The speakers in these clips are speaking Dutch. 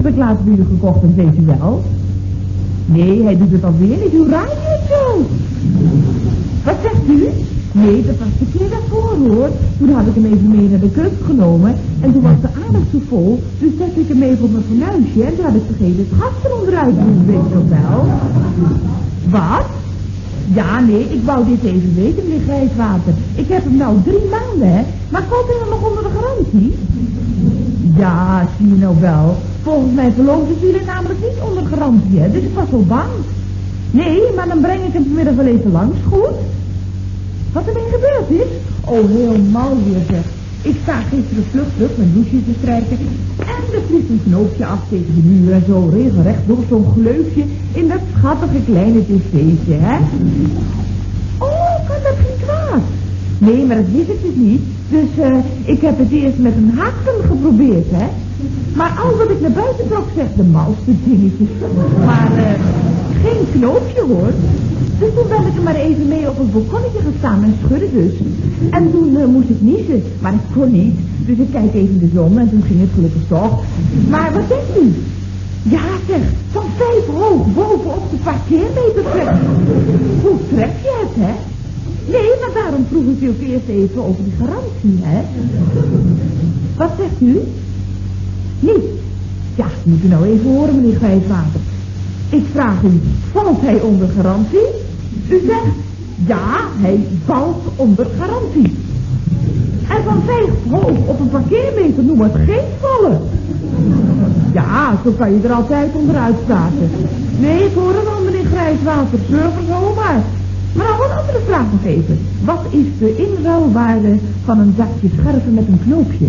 heb ik laatst bij u gekocht, dat weet u wel. Nee, hij doet het alweer niet. Hoe raad je het zo? Wat zegt u? Nee, dat was de keer daarvoor, hoor. Toen had ik hem even mee naar de keuken genomen. En toen was de aardappel zo vol. Dus zette ik hem even op mijn fornuisje. En toen had ik vergeten het gas er onderuit te doen, weet je nog wel. Wat? Ja, nee, ik wou dit even weten, meneer Grijswater. Ik heb hem nou 3 maanden, hè. Maar komt hij dan nog onder de garantie? Ja, zie je nou wel. Volgens mijn verloofde viel hij namelijk niet onder garantie, hè. Dus ik was wel bang. Nee, maar dan breng ik hem vanmiddag wel even langs, goed? Wat er mee gebeurd is? Oh, helemaal weer, zeg. Ik sta gisteren vlug mijn douche te strijken. En er vliegt een knoopje af tegen de muur en zo regelrecht door zo'n gleufje in dat schattige kleine tv'tje, hè? Oh, kan dat geen kwaad? Nee, maar dat wist ik dus niet. Dus ik heb het eerst met een haken geprobeerd, hè? Maar al wat ik naar buiten trok, zegt de mouwste dingetjes. Maar geen knoopje, hoor. Dus toen ben ik er maar even mee op het balkonnetje gestaan en schudde dus. En toen moest ik niezen, maar ik kon niet. Dus ik kijk even de zon en toen ging het gelukkig toch. Maar wat denkt u? Ja, zeg, van 5 hoog bovenop de parkeermeter trek. Hoe trek je het, hè? Nee, maar daarom vroeg ik u ook eerst even over die garantie, hè? Wat zegt u? Niet. Ja, moet u nou even horen, meneer Grijswater. Ik vraag u, valt hij onder garantie? U zegt, ja, hij valt onder garantie. En van 5 hoog op een parkeermeter noemen het geen vallen. Ja, zo kan je er altijd onderuit starten. Nee, ik hoor hem al, meneer Grijswater, surfer zomaar. Maar nou, een andere vraag nog even. Wat is de inruilwaarde van een zakje scherven met een knoopje?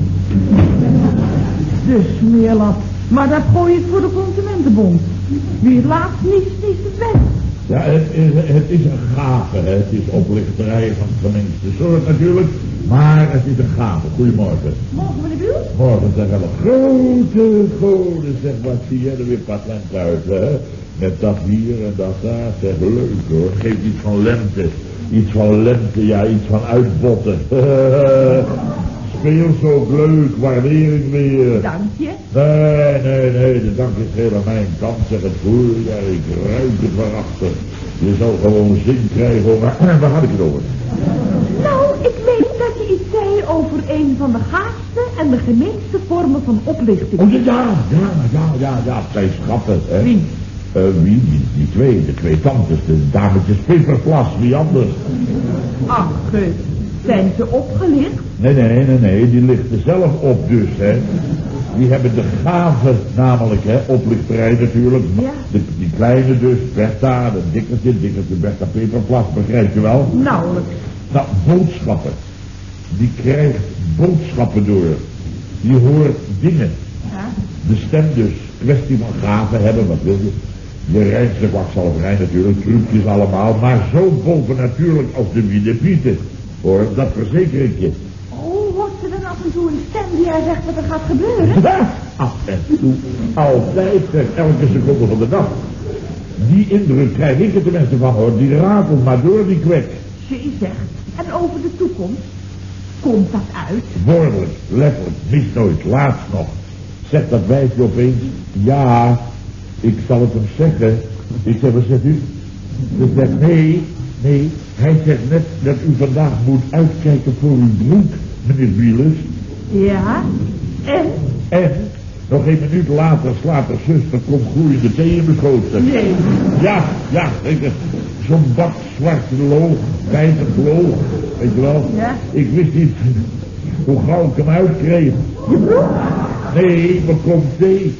De smeerlap. Maar dat gooi ik voor de Consumentenbond. Wie het laatst niet het best. Ja, het is een gave. Het is oplichterij van het gemeenste soort natuurlijk. Maar het is een gave. Goedemorgen. Morgen, meneer Buurt? Morgen zeg wel een grote goden. Zeg, wat zie jij er weer patent uit, hè? Met dat hier en dat daar. Zeg, leuk hoor. Geef iets van lente. Iets van lente, ja, iets van uitbotten. Speel zo leuk, waardering weer. Dank je. Nee, de dank is helemaal mijn kant, zeg het voor. Ja, ik ruik het waarachtig. Je zou gewoon zin krijgen, maar waar had ik het over? Nou, ik weet dat je iets zei over een van de gaafste en de gemeenste vormen van oplichting. Oh ja, zij schatten, hè. Wie? Wie? De twee tantes, de dametjes Peperplas, wie anders? Ach, zijn ze opgelicht? Nee, die lichten zelf op dus, hè. Die hebben de gave, namelijk, hè, oplichterij natuurlijk. Ja. Die kleine dus, Bertha, de dikkertje, Bertha Peperplas, begrijp je wel? Nauwelijks. Nou, boodschappen. Die krijgt boodschappen door. Die hoort dingen. Ja? De stem dus, kwestie van gave hebben, wat wil je? Je reinste kwakzalverij natuurlijk, trucjes allemaal, maar zo bovennatuurlijk als de Wiedepieten. Hoor, dat verzeker ik je. Oh, hoort ze dan af en toe een stem die haar zegt wat er gaat gebeuren? Ja, af en toe, altijd, elke seconde van de dag. Die indruk krijg ik er tenminste van, hoor. Die ratelt maar door, die kwek. Ze zegt, en over de toekomst, komt dat uit? Woordelijk, letterlijk, mis nooit, laatst nog. Zegt dat wijfje opeens, ja, ik zal het hem zeggen. Ik zeg, wat zegt u? Ze zegt, nee, hij zegt net dat u vandaag moet uitkijken voor uw broek, meneer Wielers. Ja, en? En, nog 1 minuut later slaat er zuster, komt gloeiende thee in mijn schoot. Nee. Ja, zo'n bak zwarte loog, bijtend loog, weet je wel. Ja. Ik wist niet hoe gauw ik hem uitkreeg. Je broek? Nee, maar komt thee.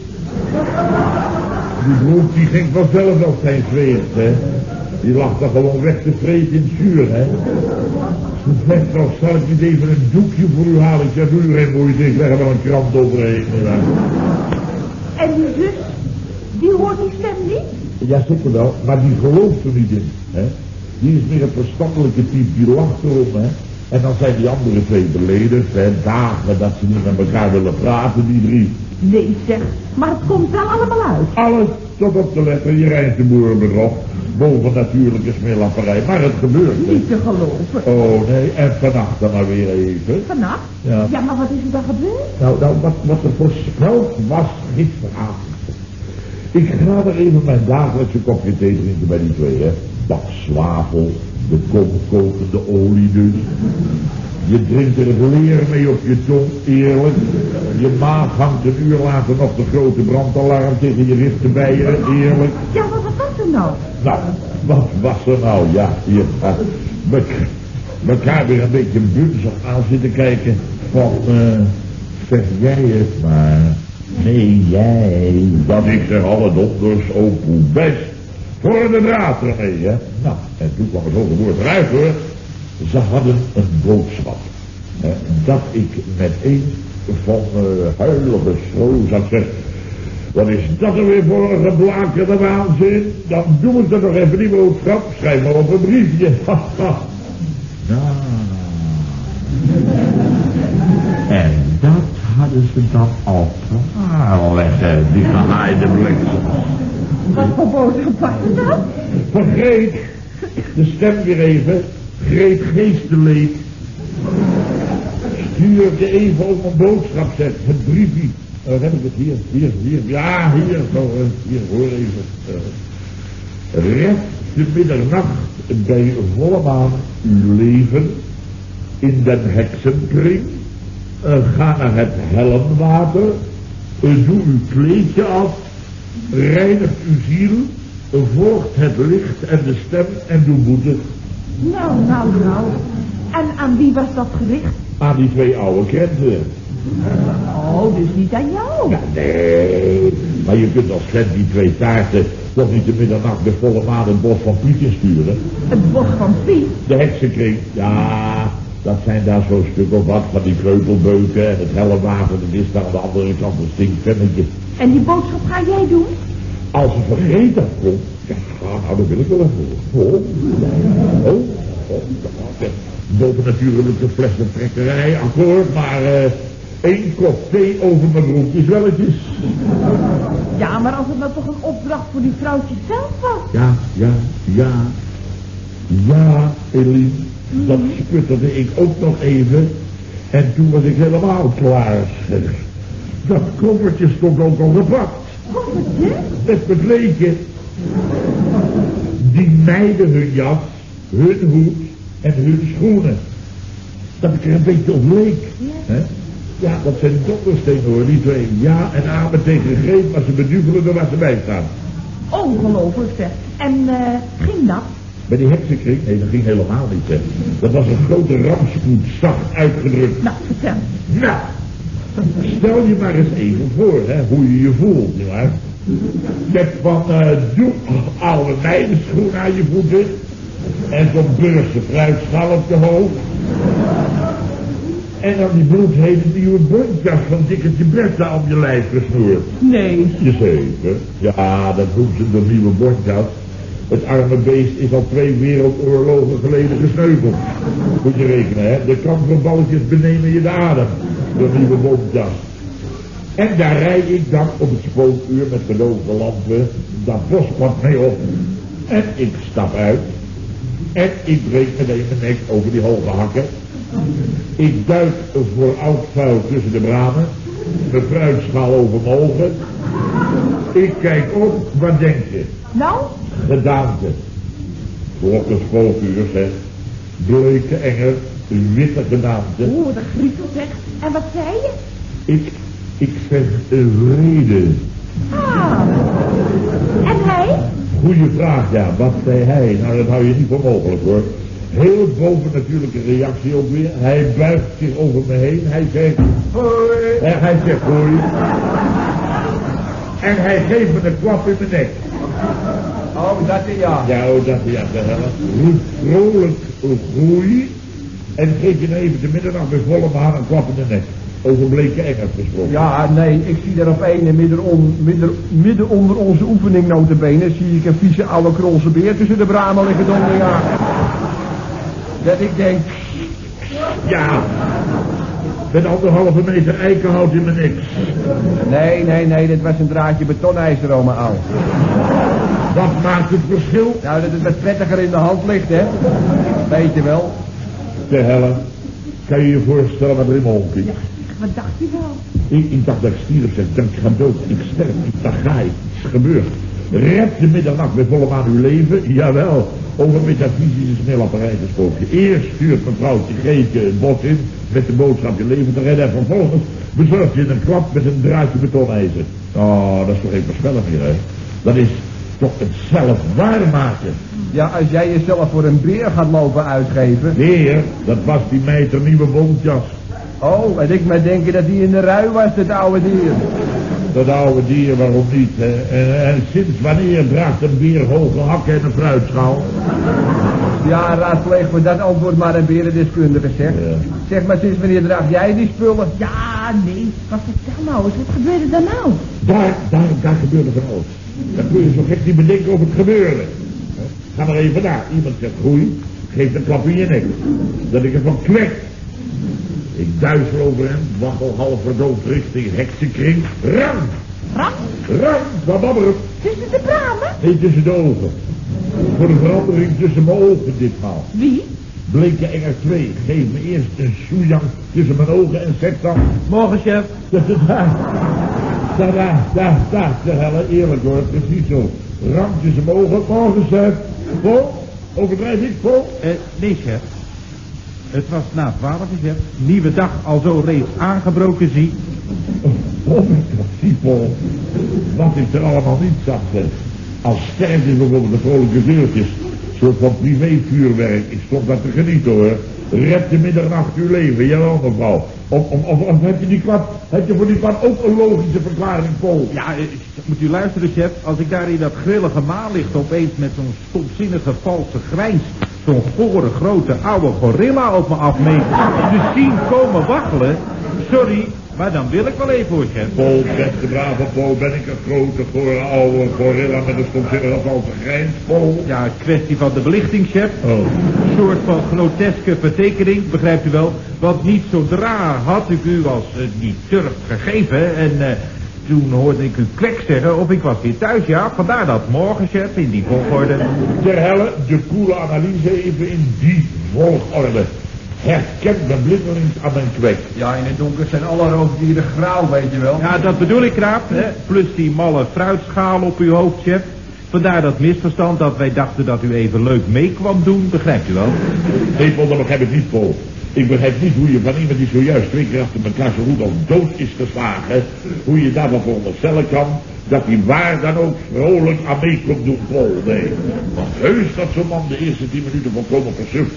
Die broek die ging vanzelf op zijn zweert, hè. Die lag er gewoon weg te vreten in het zuur, hè. Ze zegt nog, zal ik niet even een doekje voor u halen? Ik zeg, doe u geen moeite, ik leg er wel een krant overheen. Ja. En die zus, die hoort die stem niet? Ja, zeker wel, maar die gelooft er niet in, hè. Die is meer een verstandelijke type, die lacht erom, hè. En dan zijn die andere 2 beledigd, hè, dagen dat ze niet met elkaar willen praten, die 3. Nee, zeg, maar het komt wel allemaal uit. Alles tot op de letter, je Rijnse boerenbedrog. bovennatuurlijke smeerlapperij, maar het gebeurt. Niet te geloven. Oh nee, en vannacht dan maar weer even. Vannacht? Ja. Ja, maar wat is er dan gebeurd? Nou, wat er voorspeld was gisteravond. Ik ga er even mijn dagelijkse kopje thee drinken bij die twee, hè. Bak zwavel, de kokende olie dus. Je drinkt er het leer mee op je tong, eerlijk. Je maag hangt een uur later nog de grote brandalarm tegen je rib te bijen, eerlijk. Ja, maar wat was er nou? Nou, wat was er nou? Ja, hier. Mekaar weer een beetje bunzig aan zitten kijken. Van, zeg jij het maar. Nee, jij. Dat ik zeg alle dokters ook hoe best. Voor de draad ermee, hè. Nou, en toen kwam het hoge woord eruit, hoor. Ze hadden een boodschap. Dat ik met een van huilige schroom zat zeggen. Wat is dat er weer voor een geblakerde waanzin? Dan doe ik er nog even die boodschap. Schrijf maar op een briefje. Nou. En dat hadden ze dan al klaarleggen, die gehaaide bliksem. Wat voor boodschap was er dan? Vergeet de stem weer even. Greet geesteleed. Stuur je even op een boodschap zet. Het briefje. Heb ik het hier. Ja, hier. Zo, hier, hoor even. Red de middernacht bij volle maan uw leven in den heksenkring. Ga naar het helmwater. Doe uw kleedje af. Reinigt uw ziel. Volgt het licht en de stem en doe boete. Nou. En aan wie was dat gericht? Aan die twee oude krenten. Oh, dus niet aan jou? Ja, nee. Maar je kunt als krent die twee taarten toch niet de middernacht de volle maan het bos van Piet insturen. Het bos van Piet? De heksenkring. Ja, dat zijn daar zo'n stuk of wat van die kreupelbeuken en het hellewater. Dat is daar aan de andere kant een stinkvennetje. En die boodschap ga jij doen? Als ze vergeten komt, ja, nou, dan wil ik wel even. Bovennatuurlijke flessentrekkerij, akkoord, maar 1 kop thee over mijn broekjes welletjes. Ja, maar als het nou toch een opdracht voor die vrouwtjes zelf was. Ja, Eline, dat sputterde ik ook nog even. En toen was ik helemaal klaar. Dat koffertje stond ook al gepakt. Koffertje? Het bebleken. Die meiden hun jas, hun hoed en hun schoenen. Dat ik er een beetje op leek. Ja. Ja, dat zijn donderstenen hoor, die twee. Ja en amen tegen greep, maar ze beduvelen er waar ze bij staan. Ongelooflijk zeg. En ging dat? Bij die heksenkring? Nee, dat ging helemaal niet, hè. Dat was een grote rampspoed, zacht uitgedrukt. Nou, vertel. Nou, stel je maar eens even voor, hè, hoe je je voelt, nietwaar? Met van, doe oude meidenschoen aan je voeten. En zo'n beurse fruitschaal op je hoofd. En dan die bloedhete nieuwe bontjas van Dikkertje Bertha om je lijf gesnoerd. Nee. Jazeker. Ja, dat noemt ze de nieuwe bontjas. Het arme beest is al 2 wereldoorlogen geleden gesneuveld. Moet je rekenen, hè. De kamferballetjes benemen je de adem. De nieuwe bontjas. En daar rijd ik dan op het spookuur met gedoofde lampen dat bospad mee op. En ik stap uit. En ik breek meteen mijn nek over die hoge hakken. Ik duik voor oud vuil tussen de bramen. Mijn fruitschaal over mijn ogen. Ik kijk op, wat denk je? Nou? Gedaante. Klokken spookuur, zeg. Bleke enger, witte gedaante. Oeh, dat griezel zeg. En wat zei je? Ik zeg vrede. Ah. En hij? Goeie vraag, ja. Wat zei hij? Nou, dat hou je niet voor mogelijk, hoor. Heel bovennatuurlijke reactie ook weer. Hij buigt zich over me heen. Hij zegt... Hoi. En hij zegt hoi. En hij geeft me een klap in mijn nek. Oh, dat is ja. Ja, oh, dat is ja, de helft. Roep vrolijk groei. En geef je even de middernacht bij volle maan een klap in de nek. Over bleke Engels gesproken. Ja, nee, ik zie daar op een midden onder onze oefening notabene, zie ik een vieze oude krolse beer tussen de bramen liggen donder, ja. Dat ik denk... Ja, met 1,5 meter eikenhout in mijn nek. Nee, dit was een draadje betonijzer, oma Au. Wat maakt het verschil? Nou, dat het wat prettiger in de hand ligt, hè. Weet je wel. De helle, kan je je voorstellen wat er in mijn hoofd is? Ja, wat dacht je wel? Ik dacht dat ik stierf, zeg, denk ik ga dood, ik sterf, ik ga je, het is gebeurd. Red de middernacht met volle maan uw leven, jawel, over metafysische snellapparaat gesproken. Eerst stuurt mevrouwtje Greetje het bos in met de boodschap je leven te redden en vervolgens bezorgt je een klap met een draadje betonijzer. Oh, dat is toch geen voorspelling meer, hè? Dat is toch het zelf waarmaken. Ja, als jij jezelf voor een beer gaat lopen uitgeven. Heer, dat was die meid een nieuwe bontjas. Oh, en ik maar denken dat die in de rui was, dat oude dier. Dat oude dier, waarom niet, hè? En sinds wanneer draagt een beer hoge hakken en een fruitschaal? Ja, raadpleeg voor dat antwoord maar een berendeskundige, zeg. Ja. Zeg maar, sinds wanneer draag jij die spullen? Ja, nee, wat vertel nou eens, wat gebeurde daar nou? Daar gebeurde van alles. Dan kun je zo gek niet bedenken over het gebeuren. Ga maar even naar. Iemand zegt groei, geeft een klap in je nek. Dat ik ervan kwek. Ik duizel over hem, waggel half verdoofd richting heksenkring. Ram! Ram! Wat babberen? Tussen de bramen? Nee, tussen de ogen. Voor de verandering tussen mijn ogen ditmaal. Wie? Blinken enger 2. Geef me eerst een soejang tussen mijn ogen en zeg dan... Morgen, chef. Daar, de helle, eerlijk hoor, precies zo. Ram tussen mijn ogen, morgen chef. Vol? Overdrijf ik, vol? Nee, chef. Het was na 12, chef. Nieuwe dag al zo reeds aangebroken, zie. Oh, zie, Paul. Wat is er allemaal niet zacht, als sterk is bijvoorbeeld de vrolijke zeurtjes. Een soort van privévuurwerk. Ik stond dat te genieten hoor. Red de middernacht uw leven, jawel mevrouw. Of heb je voor die klap ook een logische verklaring, Paul? Ja, moet u luisteren, chef. Als ik daar in dat grillige maanlicht opeens met zo'n stomzinnige valse grijns zo'n gore grote oude gorilla op me afmeet te zien komen waggelen. Sorry, maar dan wil ik wel even hoor, chef. Paul, beste brave Paul, ben ik een grote, gore, oude gorilla met een stomzinnige valse grijns, Paul? Ja, kwestie van de belichting, chef. Oh. Een soort van groteske vertekening, begrijpt u wel. Want niet zodra had ik u als die turf gegeven en toen hoorde ik u kwek zeggen of ik was weer thuis, ja. Vandaar dat morgen, chef, in die volgorde. Ter helle, de koele analyse even in die volgorde. Herkent me blindelings aan mijn kwek. Ja, in het donker zijn alle roofdieren grauw, weet je wel. Ja, dat bedoel ik, Kraap, hè. Plus die malle fruitschaal op uw hoofd, chef. Vandaar dat misverstand dat wij dachten dat u even leuk mee kwam doen, begrijpt u wel? Nee, Paul, dat begrijp ik niet, Paul. Ik begrijp niet hoe je van iemand die zojuist 2 keer achter elkaar zo goed als dood is geslagen, hoe je daarvan veronderstellen kan dat hij waar dan ook vrolijk aan mee komt doen, Paul. Nee, want heus dat zo'n man de eerste 10 minuten volkomen versuft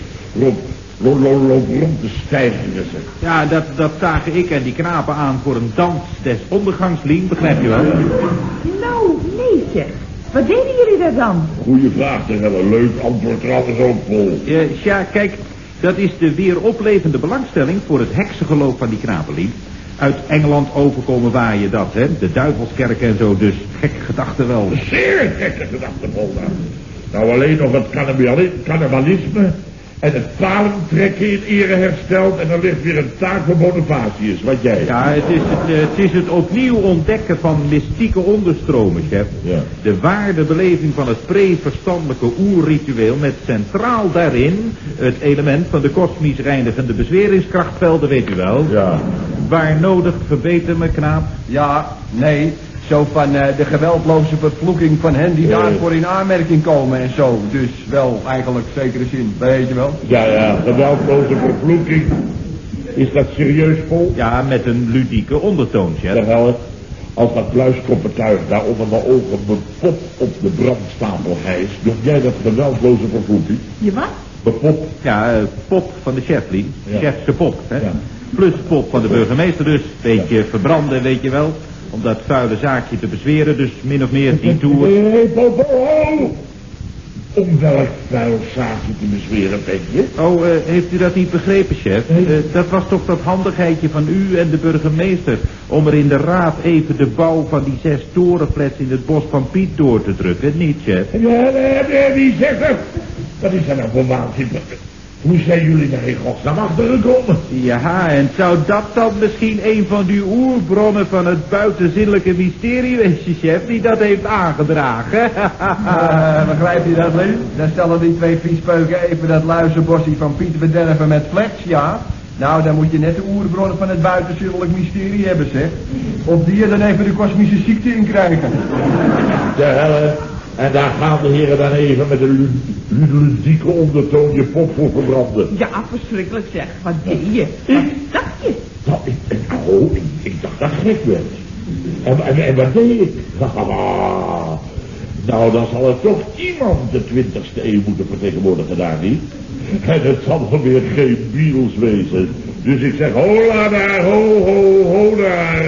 rond te stijgeren. Ja, dat zagen ik en die knapen aan voor een dans des ondergangs, Lien, begrijp je wel? Nou, nee zeg. Wat deden jullie daar dan? Goeie vraag, te hebben. Leuk antwoord trouwens ook, Paul. Ja, kijk, dat is de weer oplevende belangstelling voor het heksengeloof van die knapen, Lien. Uit Engeland overkomen waaien dat, hè? De duivelskerk en zo, dus gekke gedachten wel. Zeer gekke gedachten, Paul. Nou, alleen nog het cannibalisme en het palentrekken in ere hersteld en dan ligt weer een taak voor Bonifatius, wat jij. Ja, het is het opnieuw ontdekken van mystieke onderstromen, chef. Ja. De waardebeleving van het pre-verstandelijke oerritueel met centraal daarin het element van de kosmisch reinigende bezweringskrachtvelden, weet u wel. Ja. Waar nodig, verbeter me, knaap. Ja, nee, zo van de geweldloze vervloeking van hen die daarvoor in aanmerking komen en zo. Dus wel eigenlijk zekere zin, weet je wel. Ja, geweldloze vervloeking. Is dat serieus, Paul? Ja, met een ludieke ondertoon, chef. Terwijl als dat pluiskoppentuig daar onder mijn ogen mijn pop op de brandstapel hijst, noem jij dat geweldloze vervloeking? Je wat? Mijn pop? Ja, pop van de chef, Lien. Ja. Chefse pop, hè. Ja. Plus pop van de burgemeester dus. Beetje verbranden, weet je wel. Om dat vuile zaakje te bezweren, dus min of meer die toer. Hé, Paul! Om welk vuil zaakje te bezweren, ben je? Oh, heeft u dat niet begrepen, chef? Dat was toch dat handigheidje van u en de burgemeester... om er in de raad even de bouw van die 6 torenflats in het bos van Piet door te drukken, niet, chef? Ja, wie zegt het? Wat is er nou voor waanzin? Hoe zijn jullie daar in godsnaam achtergekomen? Ja, en zou dat dan misschien een van die oerbronnen van het buitenzinnelijke mysterie wezen, chef, die dat heeft aangedragen? Begrijpt u dat, Lee? Dan stellen die twee viespeuken even dat luizenbossie van Piet bederven met flex, ja? Nou, dan moet je net de oerbronnen van het buitenzinnelijk mysterie hebben, zeg. Of die je dan even de kosmische ziekte in krijgen. De helle. En daar gaan de heren dan even met een ludieke ondertoon je pop voor verbranden. Ja, verschrikkelijk zeg. Wat deed je? Wat dacht je? Nou, ik dacht dat gek werd. En wat deed ik? Nou, dan zal er toch iemand de 20e eeuw moeten vertegenwoordigen daar niet. En het zal dan weer geen Beatles wezen. Dus ik zeg, hola daar, ho daar.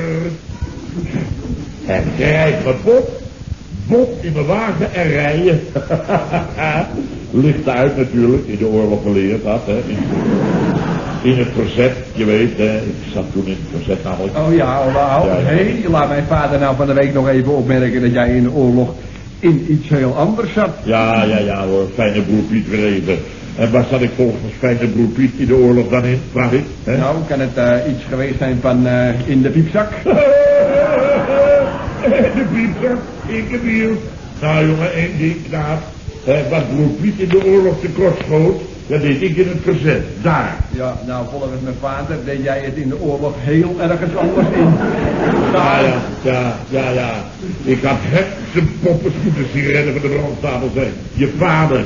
En krijg mijn pop. Bot in mijn wagen en rijden. Licht uit natuurlijk, in de oorlog geleerd had, hè. In het verzet, je weet, hè. Ik zat toen in het verzet namelijk. Oh ja, nou, Ja, ja. Hé, laat mijn vader nou van de week nog even opmerken dat jij in de oorlog in iets heel anders zat. Ja hoor, fijne broer Piet weer even. En waar zat ik volgens fijne broer Piet in de oorlog dan in, vraag ik? Hè? Nou, kan het iets geweest zijn van in de piepzak? De piepzak, ik heb hier. Nou jongen, één ding, knaap. Wat broer Piet in de oorlog tekort schoot, dat deed ik in het verzet. Daar. Ja, nou, volgens mijn vader deed jij het in de oorlog heel ergens anders in. Ja. Ik had hem zijn poppenscooters die redden van de brandstapel zijn. Je vader.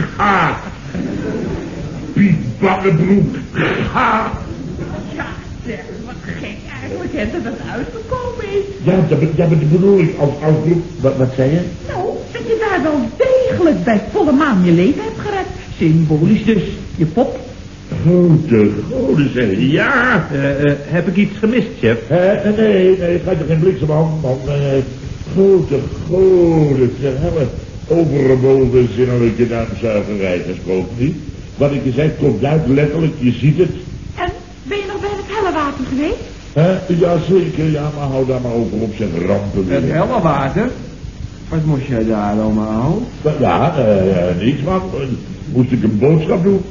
Piet Bannebroek. Ja, zeg, wat gek eigenlijk, hè, dat het uitgekomen is. Ja, dat bedoel ik als broek. Wat zei je? Nou, dat je daar wel degelijk bij volle maan je leven hebt gered. Symbolisch dus, je pop. Grote zeg. Ja. Heb ik iets gemist, chef? Nee, het gaat toch geen bliksemhand, man. Grote zeg. Hebben we overboven zinnelijke naamzuigerij gesproken, niet? Wat ik je zei, klopt uit, letterlijk, je ziet het. En, ben je nog bij het hellewater geweest? Ja, zeker, ja, maar hou daar maar over op zijn rampen. Het hellewater? Wat moest jij daar allemaal? Ja, niks man. Moest ik een boodschap doen.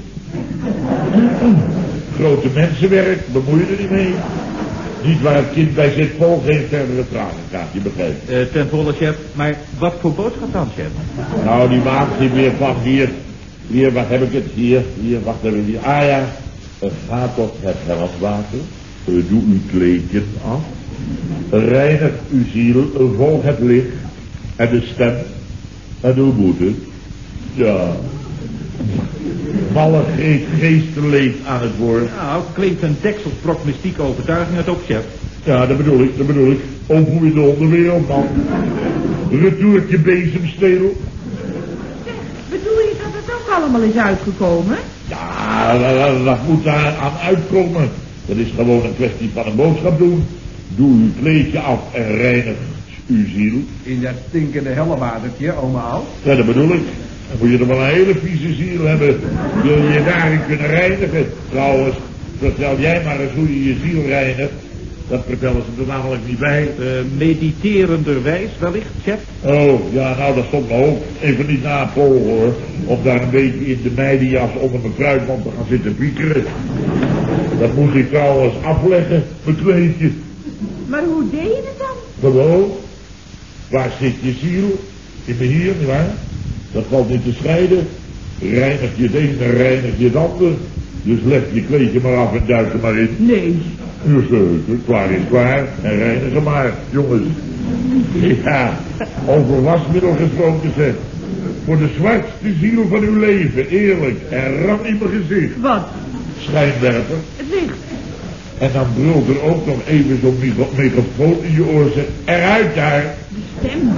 Grote mensenwerk, bemoei je er niet mee. Niet waar het kind bij zit vol geen verdere vragen gaat, je begrijpt. Ten volle, chef. Maar wat voor boodschap dan, chef? Nou, die maakt zich weer van hier, wat heb ik het? Hier, wacht even, hier. Ah ja, ga tot het hellewater. Doe uw kleedje af. Reinig uw ziel, volg het licht. En de stem. En uw boete. Ja. Malle geesten leeft aan het woord. Nou, klinkt een dekselsprok mystieke overtuiging het op, chef. Ja, dat bedoel ik. Open in de onderwereld, man. Retourtje bezemsteel. Bedoel je dat het ook allemaal is uitgekomen? Ja, dat moet daar aan uitkomen. Dat is gewoon een kwestie van een boodschap doen. Doe uw kleedje af en reinig uw ziel. In dat stinkende hellewatertje, oma Al. Ja, dat bedoel ik. Dan moet je er wel een hele vieze ziel hebben. Wil je je daarin kunnen reinigen? Trouwens, vertel jij maar eens hoe je je ziel reinigt. Dat vertellen ze er namelijk niet bij. Mediterenderwijs wellicht, chef? Oh, ja, nou, dat stond me ook. Even niet na Pool, hoor. Om daar een beetje in de meidenjas onder mijn kruidmand te gaan zitten piekeren. Dat moest ik trouwens afleggen, mijn kleedje. Maar hoe deed je het dan? Gewoon. Waar zit je ziel? In me hier, nietwaar? Dat valt niet te scheiden. Reinig je het een en reinig je het ander. Dus leg je kleedje maar af en duik er maar in. Nee. Dus klaar is klaar. En reinigen maar, jongens. Ja, over wasmiddel gesproken zeg. Voor de zwartste ziel van uw leven, eerlijk. En ram in mijn gezicht. Wat? Schijnwerper. Het licht. En dan brult er ook nog even zo'n megafoon in je oor. Zeg, eruit daar. De stem.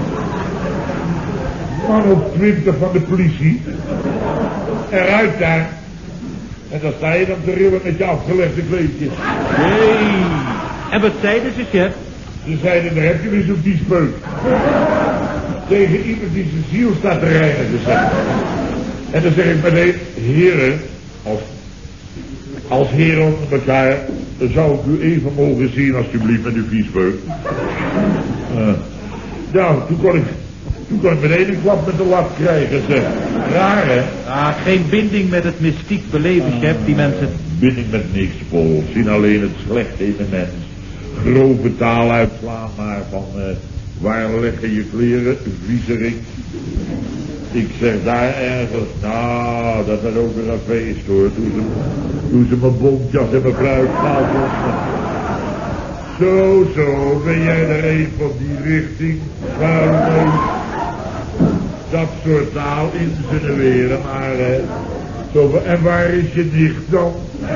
Man op 20 van de politie. Eruit daar. En dan sta je dan te rillen met je afgelegde kleedje. Hey. En wat zeiden ze, chef? Ze zeiden, daar heb je weer zo'n viespeuk. Tegen iemand die zijn ziel staat te reinigen, zeg. En dan zeg ik meteen, heren, als heren onder elkaar, dan zou ik u even mogen zien, alsjeblieft, met uw viespeuk. Nou, toen kon ik Toen kon ik meteen een klap met de lat krijgen, zeg. Raar, hè? Ah, geen binding met het mystiek beleven, chef, die mensen. Binding met niks, Paul. Zien alleen het slechte in de mens. Grove taal uitslaan, maar van... waar liggen je kleren, viezerik? Ik zeg daar ergens, nou, dat is ook weer een feest hoor. Toen ze mijn bontjas en mijn fruitstaal vonden. Zo, ben jij er een van die richting? Vuilneus. Dat soort taal insinueren, maar en waar is je nicht dan?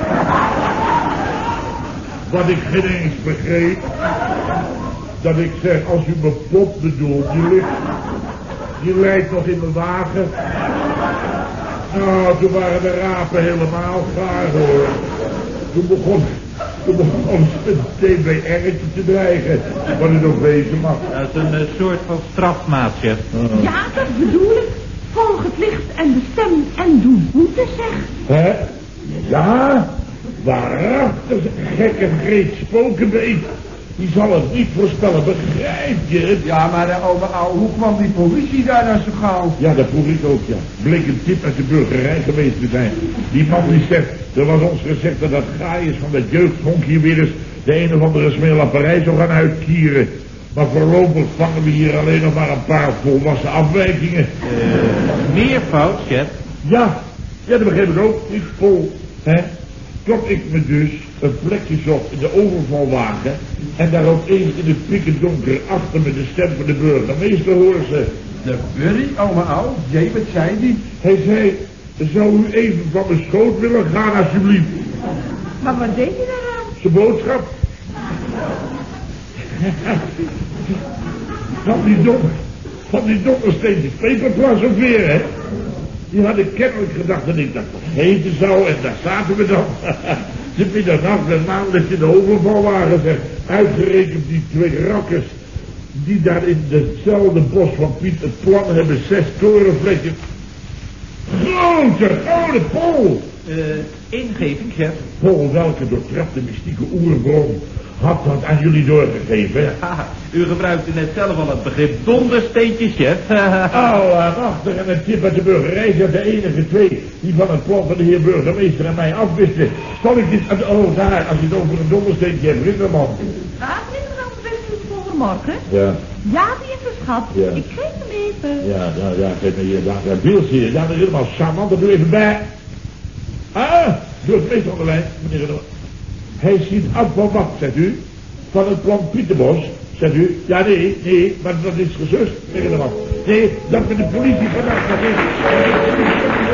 Wat ik geen eens begreep, dat ik zeg, als u mijn pop bedoelt, die lijkt nog in mijn wagen. Nou, toen waren de rapen helemaal gaar hoor. Toen begon een TBR'tje te dreigen, wat het ook wezen mag. Dat is een soort van strafmaat, chef. Ja, dat bedoel ik. Volg het licht en de stem en doe boete, zeg. Hè? Ja, waarachtig, gekke greet spokenbeet. Die zal het niet voorspellen, begrijp je het? Ja, maar oma ouwe, hoe kwam die politie daar nou zo gauw? Ja, dat vroeg ik ook, ja. Bleek een tip uit de burgerij geweest te zijn. Die man die zegt, er was ons gezegd dat dat gaai is van dat jeugdhonk hier weer eens de een of andere smeelapperij zou gaan uitkieren. Maar voorlopig vangen we hier alleen nog maar een paar volwassen afwijkingen. Meervoud, chef? Ja, dat begreep ik ook. Niet vol, hè. Tot ik me dus een plekje zocht in de overvalwagen en daar ook eens in het pikken donker achter me de stem van de burgemeester hoorde ze. De burry, oma ouwe? Jee, wat zei die? Hij zei, zou u even van mijn schoot willen gaan alsjeblieft? Maar wat deed je daaraan? Zijn boodschap. van die donkersteentjes peperplas ook weer, hè? Die hadden kennelijk gedacht dat ik dat vergeten zou en daar zaten we dan. De middernacht en maandag in de overvalwagen, zeg. Uitgerekend die twee rakkers die daar in hetzelfde bos van Piet het plan hebben 6 torenvlekjes. Grote Paul! Ingeving, chef. Paul, welke doortrapte mystieke oerbron had dat aan jullie doorgegeven, hè? Haha, u gebruikte net zelf al het begrip dondersteentje, chef. Achter en een tip uit de burgerij zijn de enige twee die van het plan van de heer burgemeester en mij afwisten. Zal ik dit... Oh, daar, als je het over een dondersteentje hebt, Rinderman. Rinderman, bent u voor morgen? Ja. Ja, die is een schat. Ja. Ik geef hem even. Ja, geef me hier, daar Biels hier. Ja, dat is helemaal charmant, dat doe even bij. Doe het meest aan de lijn, meneer Rinderman. Hij ziet af van wat, zegt u? Van het plan Pieterbos, zegt u? Ja, nee, maar dat is gezust, meneer Rinderman. Nee, dat met de politie vandaag, dat is...